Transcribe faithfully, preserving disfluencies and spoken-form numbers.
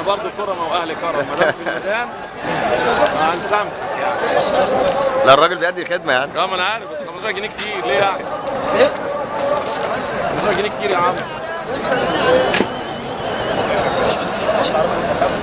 برضه كرم واهل كرم ما دام في الميدان هنسامح. لا الراجل بيأدي خدمه يعني. اه ما انا عارف بس خمستاشر جنيه كتير ليه يعني؟ خمستاشر جنيه كتير يا عم.